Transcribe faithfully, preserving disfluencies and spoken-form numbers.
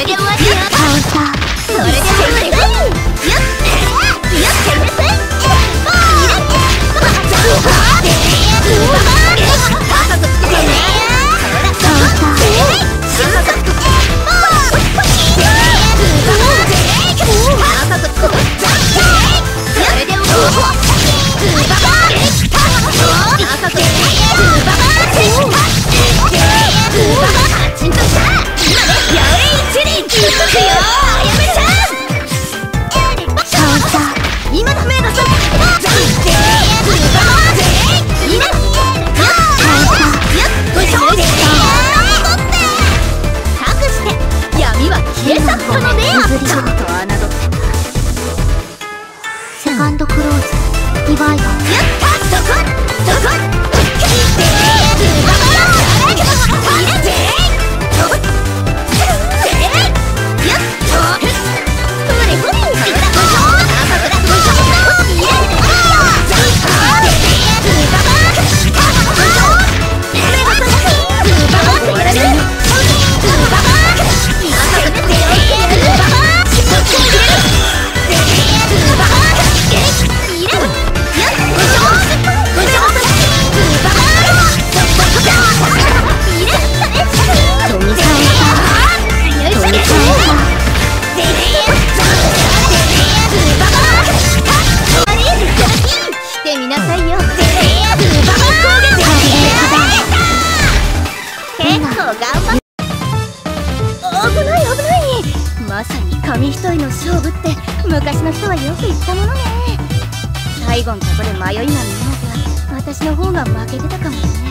れで終わりよ。それで終わりよ。よっよっ手入れて。セカンドクローズディバイド。まさに紙一重の勝負って昔の人はよく言ったものね。最後のとこで迷いが見えなきゃ私の方が負けてたかもね。